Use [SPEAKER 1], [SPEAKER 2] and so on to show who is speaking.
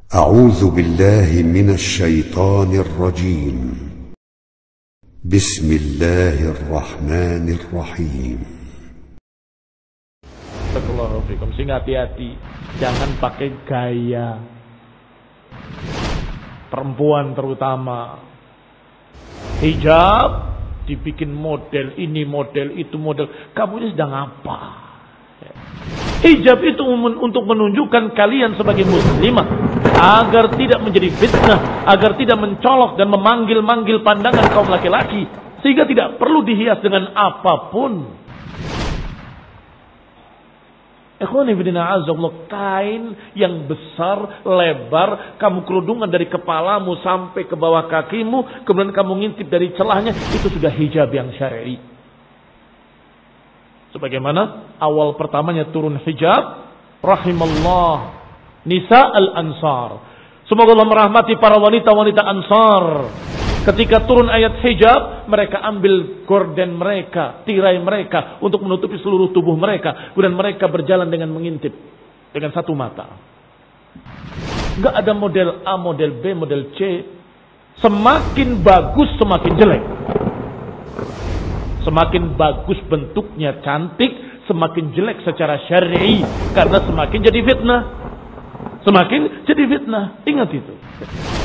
[SPEAKER 1] أعوذ بالله من الشيطان الرجيم. بسم الله الرحمن الرحيم.
[SPEAKER 2] Sehingga hati-hati, jangan pakai gaya. Perempuan terutama, hijab dibikin model ini, model itu, model. Kamu ini sedang apa? Hijab itu untuk menunjukkan kalian sebagai muslimah, agar tidak menjadi fitnah, agar tidak mencolok dan memanggil-manggil pandangan kaum laki-laki, sehingga tidak perlu dihias dengan apapun. Kain yang besar, lebar, kamu kerudungan dari kepalamu sampai ke bawah kakimu, kemudian kamu ngintip dari celahnya, itu sudah hijab yang syar'i. Sebagaimana awal pertamanya turun hijab, rahimallah nisa al-ansar. Semoga Allah merahmati para wanita-wanita Ansar. Ketika turun ayat hijab, mereka ambil gorden mereka, tirai mereka untuk menutupi seluruh tubuh mereka. Kemudian mereka berjalan dengan mengintip dengan satu mata. Enggak ada model A, model B, model C. Semakin bagus semakin jelek. Semakin bagus bentuknya cantik, semakin jelek secara syar'i, karena semakin jadi fitnah. Semakin jadi fitnah. Ingat itu.